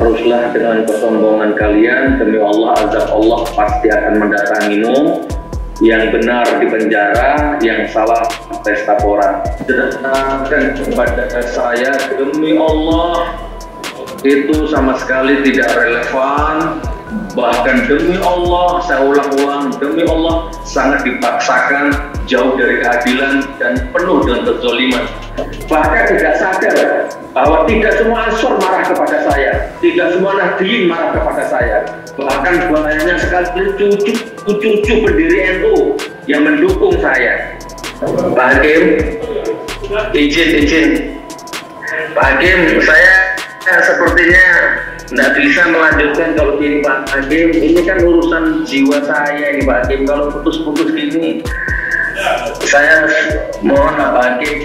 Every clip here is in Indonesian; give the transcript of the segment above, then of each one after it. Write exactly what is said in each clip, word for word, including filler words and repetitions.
teruslah dengan kesombongan kalian, demi Allah azab Allah pasti akan mendatangimu. Yang benar di penjara, yang salah pesta pora. Sedangkan kepada saya, demi Allah itu sama sekali tidak relevan. Bahkan demi Allah, saya ulang-ulang, demi Allah sangat dipaksakan, jauh dari keadilan dan penuh dengan kezaliman. Bahkan tidak sadar bahwa tidak semua Ansor marah kepada saya, tidak semua Nahdliyin marah kepada saya. Bahkan banyak sekali cucu cucu pendiri N U yang mendukung saya. Pak Hakim, izin izin. Pak Hakim, saya sepertinya tidak bisa melanjutkan kalau gini Pak Hakim. Ini kan urusan jiwa saya ini Pak Hakim. Kalau putus-putus gini, saya mohon Pak Hakim.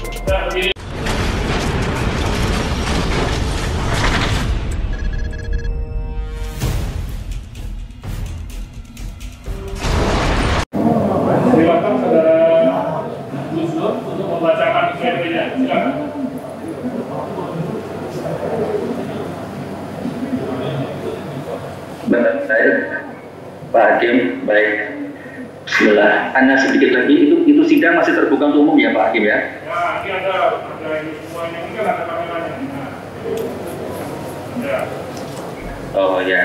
Silakan saudara Gusdur untuk membacakan P P D-nya. Silakan. Baik, Pak Hakim, baik. Bismillah. Hanya sedikit lagi, itu itu sidang masih terbuka untuk umum ya Pak Hakim ya? Ya, ini ada ada ini semuanya, ini kan ada kameranya. Ya. Oh ya.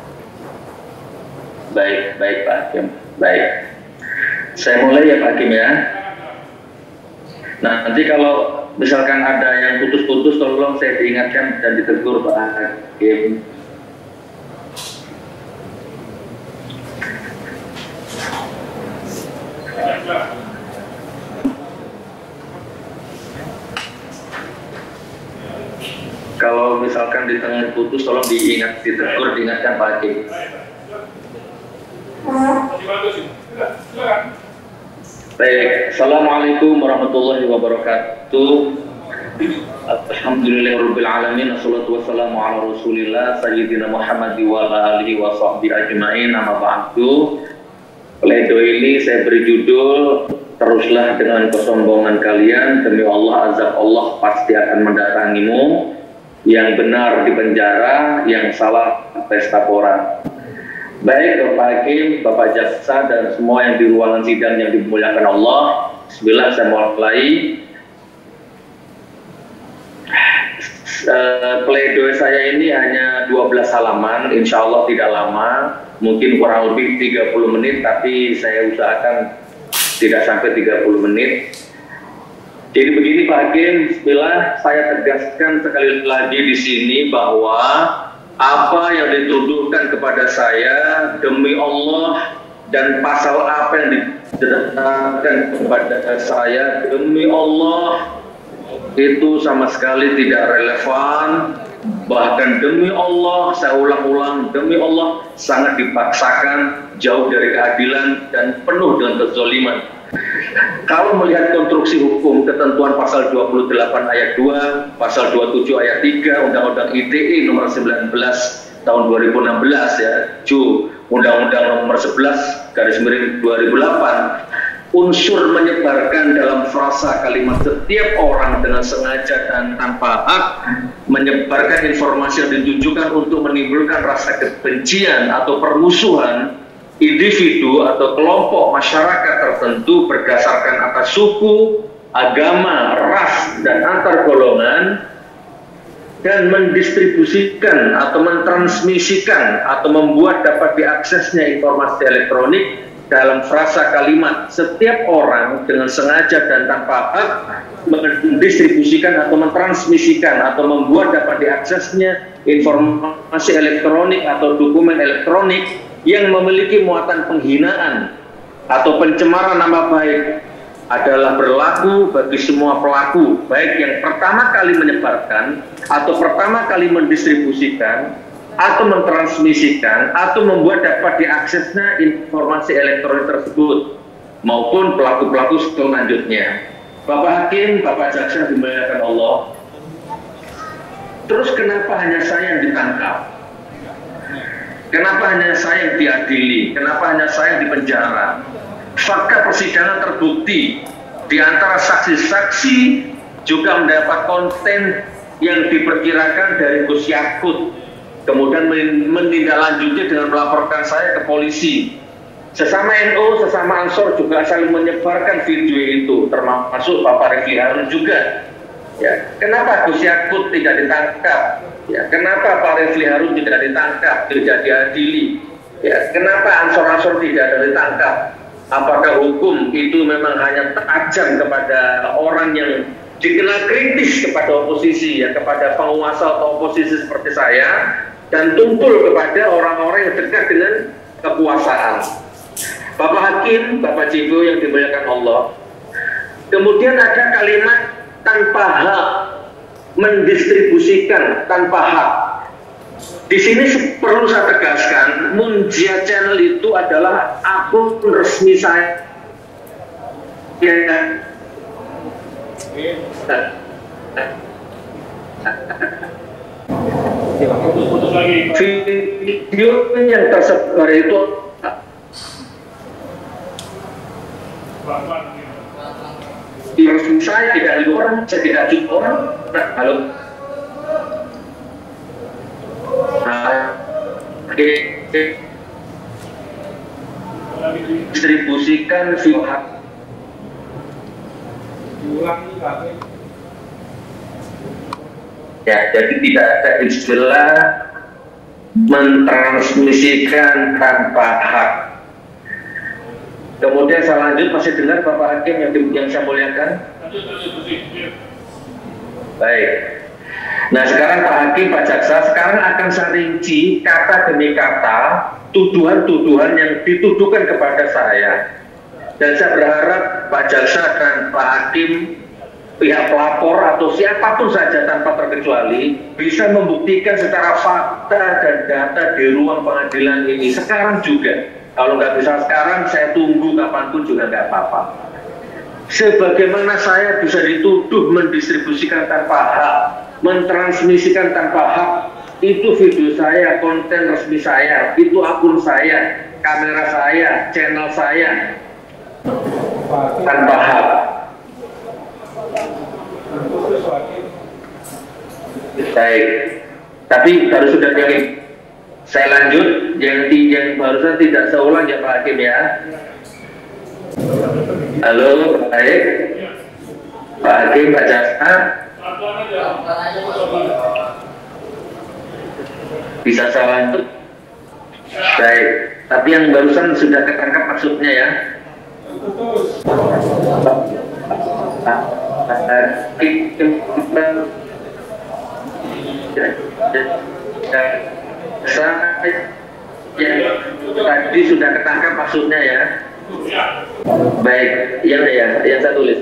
Baik, baik Pak Hakim, baik. Saya mulai ya Pak Hakim ya. Nah, nanti kalau misalkan ada yang putus-putus, tolong saya diingatkan dan ditegur Pak Hakim. Kalau misalkan di tengah putus, tolong diingat, ditegur, diingatkan Pak Hakim. Baik, Assalamualaikum warahmatullahi wabarakatuh. Alhamdulillahirabbil alamin, wassalatu wassalamu ala Rasulillah sayyidina Muhammad wa ala alihi wa sahbihi ajmain. Amma ba'du. Pledoi ini saya beri judul teruslah dengan kesombongan kalian, demi Allah azab Allah pasti akan mendatangimu. Yang benar di penjara, yang salah pesta pora. Baik Bapak Hakim, Bapak Jaksa, dan semua yang di ruangan sidang yang dimuliakan Allah. Bismillah, saya mulai. Uh, pledoi saya ini hanya dua belas halaman, insya Allah tidak lama, mungkin kurang lebih tiga puluh menit, tapi saya usahakan tidak sampai tiga puluh menit. Jadi begini Pak Hakim, bismillah, saya tegaskan sekali lagi di sini bahwa apa yang dituduhkan kepada saya demi Allah dan pasal apa yang dituduhkan kepada saya demi Allah itu sama sekali tidak relevan. Bahkan demi Allah, saya ulang-ulang, demi Allah sangat dipaksakan, jauh dari keadilan dan penuh dengan kezaliman. Kalau melihat konstruksi hukum ketentuan pasal dua puluh delapan ayat dua, pasal dua puluh tujuh ayat tiga Undang-Undang I T E nomor sembilan belas tahun dua ribu enam belas ya, Ju, Undang-Undang nomor sebelas garis miring dua ribu delapan, unsur menyebarkan dalam frasa kalimat setiap orang dengan sengaja dan tanpa hak menyebarkan informasi yang ditujukan untuk menimbulkan rasa kebencian atau permusuhan individu atau kelompok masyarakat tertentu berdasarkan atas suku, agama, ras, dan antar golongan, dan mendistribusikan atau mentransmisikan atau membuat dapat diaksesnya informasi elektronik dalam frasa kalimat setiap orang dengan sengaja dan tanpa hak mendistribusikan atau mentransmisikan atau membuat dapat diaksesnya informasi elektronik atau dokumen elektronik yang memiliki muatan penghinaan atau pencemaran nama baik adalah berlaku bagi semua pelaku, baik yang pertama kali menyebarkan atau pertama kali mendistribusikan atau mentransmisikan atau membuat dapat diaksesnya informasi elektronik tersebut maupun pelaku-pelaku selanjutnya. Bapak Hakim, Bapak Jaksa dimuliakan Allah. Terus kenapa hanya saya yang ditangkap? Kenapa hanya saya yang diadili? Kenapa hanya saya yang dipenjara? Fakta persidangan terbukti di antara saksi-saksi juga mendapat konten yang diperkirakan dari Gus Yakut kemudian menindaklanjuti dengan melaporkan saya ke polisi. Sesama N U, sesama Ansor juga saling menyebarkan video itu, termasuk Bapak Refli Harun juga. Ya, kenapa Gus Yakut tidak ditangkap? Ya, kenapa Pak Refli Harun tidak ditangkap, tidak diadili? Ya, kenapa Ansor-Ansor tidak ada ditangkap? Apakah hukum itu memang hanya tajam kepada orang yang dikenal kritis kepada oposisi, ya, kepada penguasa atau oposisi seperti saya, dan tumpul kepada orang-orang yang dekat dengan kekuasaan? Bapak Hakim, Bapak Jibo yang dimuliakan Allah. Kemudian ada kalimat tanpa hak, mendistribusikan tanpa hak. Di sini perlu saya tegaskan, Munjia Channel itu adalah akun resmi saya. Ya. Video yang tersebar itu di resmi saya, tidak ada orang, saya tidak ada orang. Nah, halo. Nah, oke. Distribusikan video hak. Ya, jadi tidak ada istilah mentransmisikan tanpa hak. Kemudian saya lanjut, masih dengar Bapak Hakim yang, yang saya muliakan? Baik. Nah sekarang Pak Hakim, Pak Jaksa, sekarang akan saya rinci kata demi kata tuduhan-tuduhan yang dituduhkan kepada saya. Dan saya berharap Pak Jaksa dan Pak Hakim, pihak pelapor atau siapapun saja tanpa terkecuali bisa membuktikan secara fakta dan data di ruang pengadilan ini sekarang juga. Kalau nggak bisa sekarang, saya tunggu kapanpun juga nggak apa-apa. Sebagaimana saya bisa dituduh mendistribusikan tanpa hak, mentransmisikan tanpa hak, itu video saya, konten resmi saya, itu akun saya, kamera saya, channel saya, tanpa hak. Baik, tapi baru sudah yakin. Saya lanjut, yang, yang barusan tidak saya ulang ya Pak Hakim ya. Halo, baik. Pak Hakim, Pak Jaksa. Bisa saya lanjut? Baik, tapi yang barusan sudah ketangkap maksudnya ya. Saya yang tadi sudah ketangkap maksudnya ya. Baik, yang ya, yang saya tulis.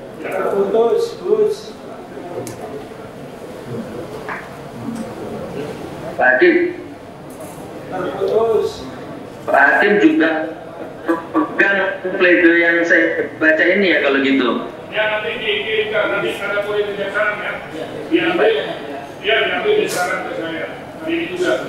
Pak Hakim, Pak Hakim juga pegang pledoi yang saya baca ini ya kalau gitu. Ya nanti dikirimkan, nanti ada poin kejaksaan ya. Diambil, dia diambil di saran ke saya. Ini juga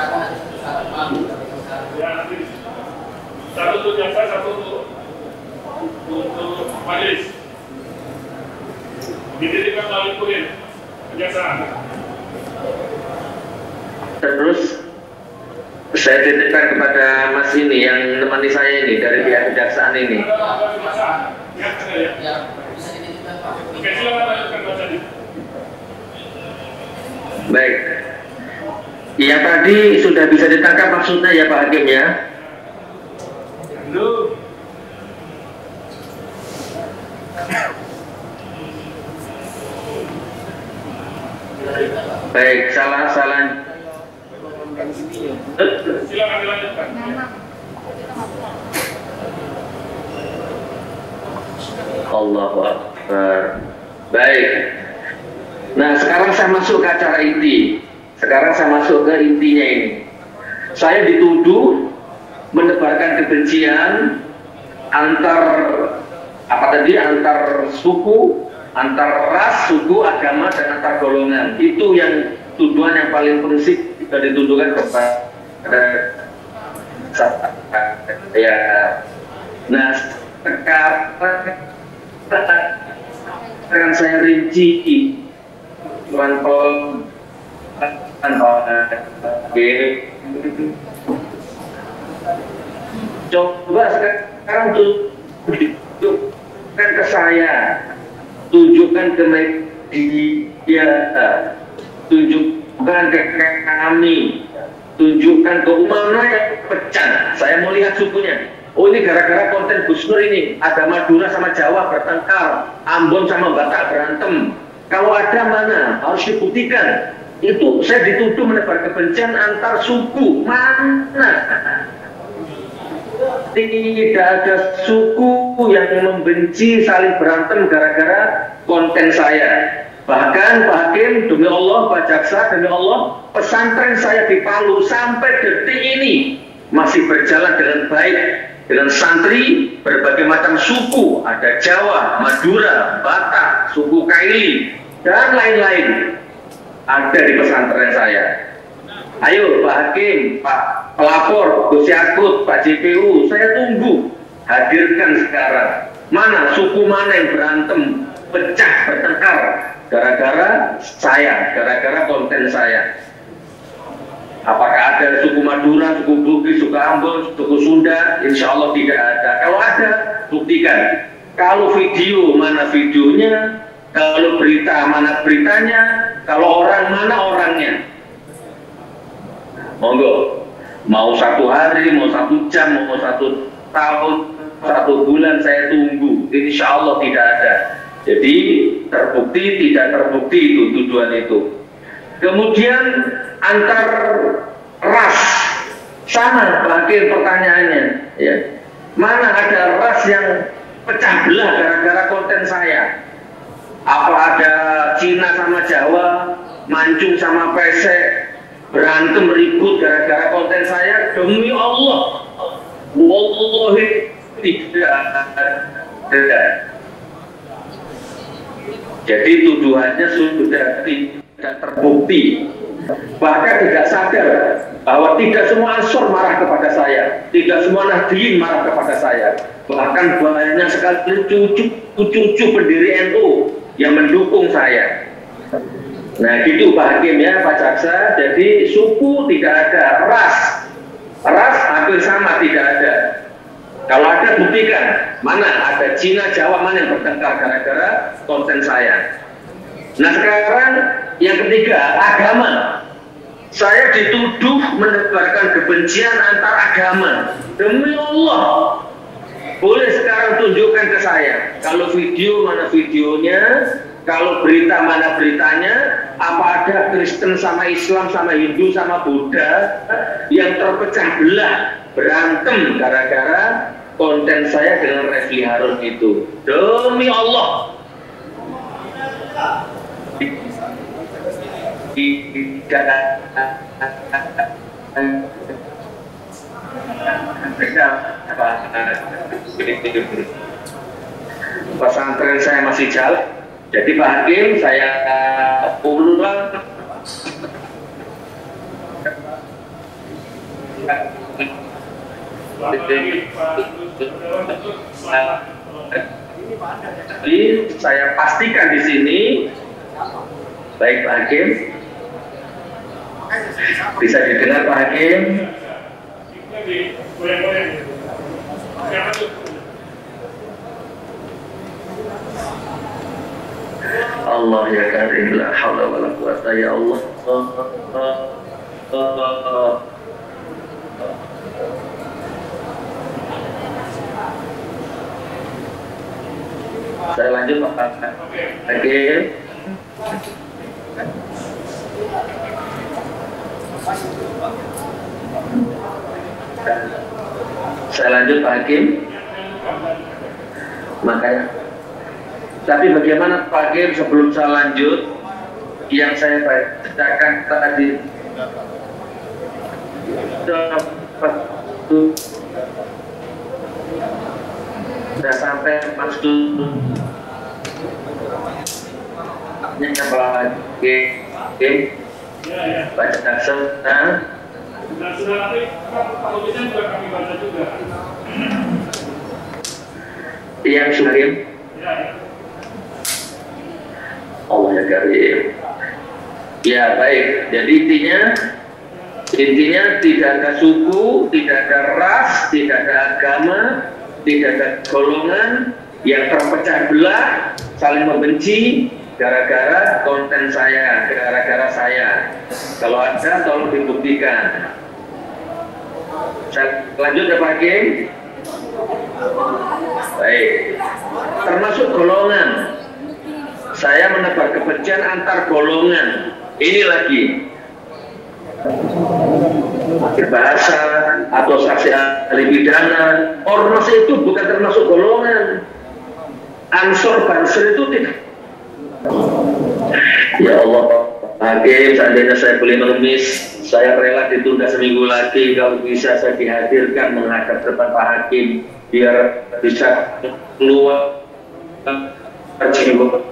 ya nanti satu untuk jaksa, satu untuk untuk majelis. Dikirimkan melalui kurir kejaksaan. Terus saya titipkan kepada Mas ini yang menemani saya ini dari pihak kejaksaan ini. Ya, ya. Oke, silakan lanjutkan baca. Baik. Yang tadi sudah bisa ditangkap maksudnya ya Pak Hakim ya. Halo. Baik, salah salah. Silakan dilanjutkan. Allahu Akbar. Baik. Nah, sekarang saya masuk ke acara inti. Sekarang saya masuk ke intinya ini. Saya dituduh menebarkan kebencian antar apa tadi antar suku, antar ras, suku, agama dan antar golongan. Itu yang tuduhan yang paling prinsip sudah dituduhkan kepada saya. Nah, sekarang akan saya rinci pelan-pelan Coba sekarang tunjukkan ke saya, tunjukkan ke media, tunjukkan ke kami, tunjukkan ke umat yang pecah. Saya mau lihat sukunya. Oh, ini gara-gara konten Gus Nur ini, ada Madura sama Jawa bertengkar, Ambon sama Batak berantem. Kalau ada mana, harus dibuktikan. Itu saya dituduh menebar kebencian antar suku. Mana? Tidak ada suku yang membenci saling berantem gara-gara konten saya. Bahkan Pak Hakim, demi Allah, Pak Jaksa, demi Allah, pesantren saya di Palu sampai detik ini masih berjalan dengan baik, dengan santri berbagai macam suku, ada Jawa, Madura, Batak, suku Kaili, dan lain-lain ada di pesantren saya. Ayo Pak Hakim, Pak Pelapor, Gus Yakut, Pak J P U, saya tunggu, hadirkan sekarang. Mana suku mana yang berantem, pecah, bertengkar gara-gara saya, gara-gara konten saya. Apakah ada suku Madura, suku Bugis, suku Ambon, suku Sunda? Insya Allah tidak ada. Kalau ada, buktikan. Kalau video, mana videonya? Kalau berita, mana beritanya? Kalau orang, mana orangnya? Monggo. Mau satu hari, mau satu jam, mau satu tahun, satu bulan saya tunggu. Insya Allah tidak ada. Jadi terbukti, tidak terbukti itu tuduhan itu. Kemudian antar ras sama bagian pertanyaannya, ya. Mana ada ras yang pecah belah gara-gara konten saya? Apa ada Cina sama Jawa, Mancung sama Pesek berantem ribut gara-gara konten saya? Demi Allah, wallahi tidak ada. Jadi tuduhannya sudah tidak terbukti. Bahkan tidak sadar bahwa tidak semua Ansor marah kepada saya, tidak semua Nahdliyin marah kepada saya. Bahkan banyak sekali cucu-cucu pendiri N U yang mendukung saya. Nah gitu Pak Hakim ya, Pak Jaksa. Jadi suku tidak ada, ras ras hampir sama tidak ada. Kalau ada buktikan, mana ada Cina, Jawa, mana yang bertengkar gara-gara konten saya. Nah sekarang yang ketiga, agama. Saya dituduh menebarkan kebencian antar agama. Demi Allah, boleh sekarang tunjukkan ke saya. Kalau video, mana videonya. Kalau berita, mana beritanya. Apa ada Kristen sama Islam sama Hindu sama Buddha yang terpecah belah, berantem gara-gara konten saya dengan Refli Harun itu. Demi Allah, tidak pesantren saya masih jalan. Jadi Pak Hakim, saya ulang jadi saya pastikan di sini, baik Pak Hakim, bisa didengar Pak Hakim. Allah ya karim, la haula wala quwata ya Allah. Saya lanjut Pak Hakim. Saya lanjut Pak Hakim. Makanya, tapi bagaimana Pak Hakim sebelum saya lanjut, yang saya bacakan tadi sudah sampai maksudnya Pak Hakim baca dasarnya. Nah, sudah nanti tulisnya juga kami baca juga. Yang Hakim. Ya, ya. Allah ya karim. Ya baik, jadi intinya intinya tidak ada suku, tidak ada ras, tidak ada agama, tidak ada golongan yang terpecah belah, saling membenci gara-gara konten saya, gara-gara saya. Kalau ada tolong dibuktikan. Saya lanjut ya Pak Hakim. Baik, termasuk golongan. Saya menebar kebencian antar golongan. Ini lagi berbahasa atau saksi ahli pidana. Ormas itu bukan termasuk golongan. Ansor Bansor itu tidak. Ya Allah, Hakim, seandainya saya boleh mengemis, saya rela ditunda seminggu lagi. Kalau bisa saya dihadirkan menghadap depan Pak Hakim biar bisa keluar jiwa.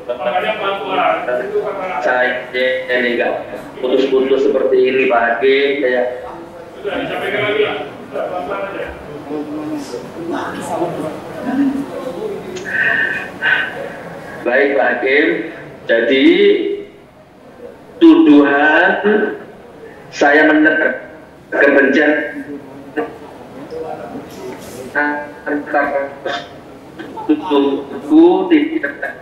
Saya ini enggak putus-putus seperti ini Pak Hakim. Saya sudah disampaikan lagi lah, pelan-pelan aja. Baik Pak Hakim, jadi tuduhan saya menebar kebencian antar suku tidak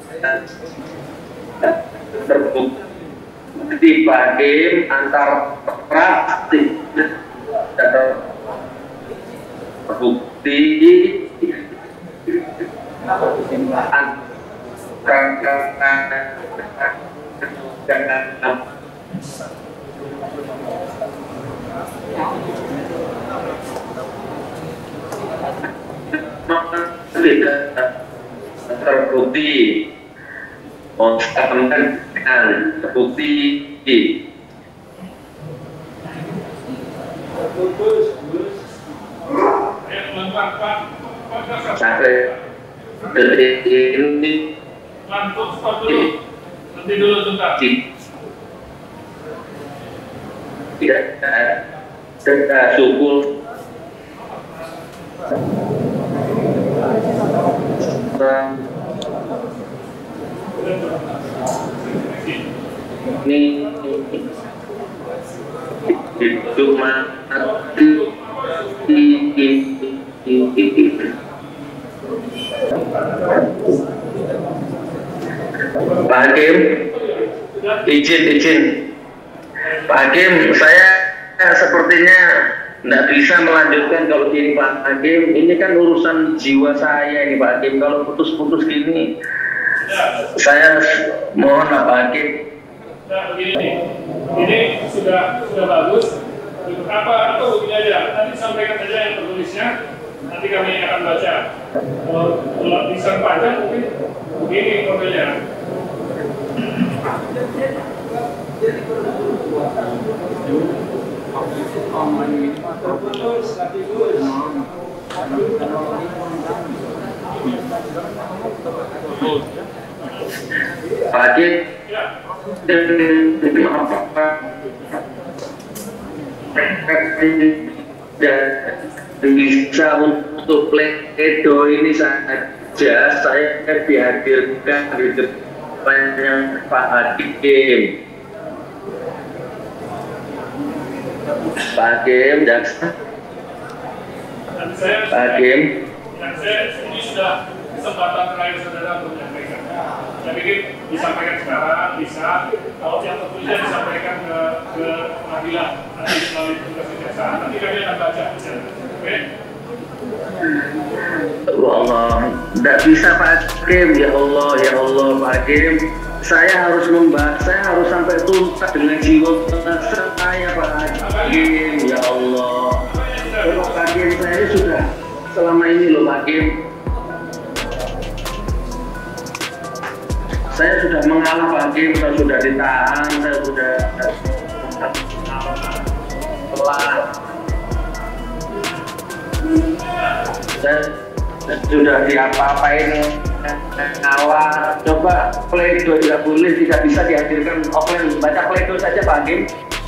terbukti Pak Hakim, antar ras tidak terbukti terbukti mengamankan terbukti sampai detik ini Lantuk, stop dulu. Nanti dulu sebentar. Tidak ada suku ini hidup mati Pak Hakim, izin izin Pak Hakim, saya sepertinya tidak bisa melanjutkan kalau gini Pak Hakim. Ini kan urusan jiwa saya ini Pak Hakim. Kalau putus-putus gini, saya mohon Pak Hakim. Nah, begini, ini sudah sudah bagus. Apa apa begini aja. Nanti sampaikan saja yang tertulisnya. Nanti kami akan baca. Kalau tulisan panjang mungkin begini modelnya. Pak Hakim, bisa untuk pledo ini saja saya dihadirkan di depannya Pak Hakim. Pak Hakim, jaksa. Pak Hakim. Dan saya ini sudah kesempatan terakhir saudara untuk menyampaikan. Saya pikir disampaikan sekarang bisa. Kalau yang tertulisnya disampaikan ke ke pengadilan nanti melalui tugas kejaksaan. Nanti kami akan baca. Oke? Ya Allah, tidak bisa Pak Hakim. Ya Allah, ya Allah Pak Hakim. Saya harus membahas, saya harus sampai tuntas dengan jiwa saya Pak Hakim. Ya Allah, Pak Hakim, saya sudah selama ini loh Pak Hakim. Saya sudah mengalah Pak Hakim, saya sudah ditahan, saya sudah telah, saya sudah diapa-apain, ngalah. Coba pleido tidak boleh, tidak bisa dihadirkan offline. Baca pleido saja Pak Hakim.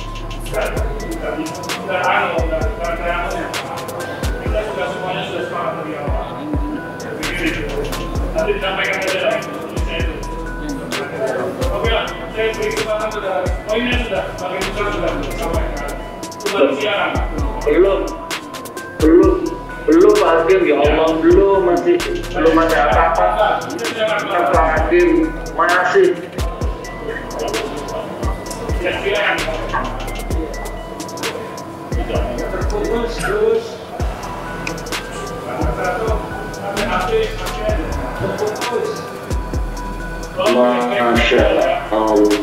Sudah anu, sudah kreatif. Kita sudah semuanya sudah sepakat dari awal. Nanti disampaikan saja. Oke lah. saya beri kesempatan sudah, poinnya sudah, sebagai besar sudah disampaikan. Sudah siaran. Belum, belum, belum Pak Hakim, ya Allah, belum, masih, belum ada apa-apa. Pak Hakim, masih. Ya, silakan. Terputus, terus. Satu, sampai habis, sampai terputus. Masya Allah.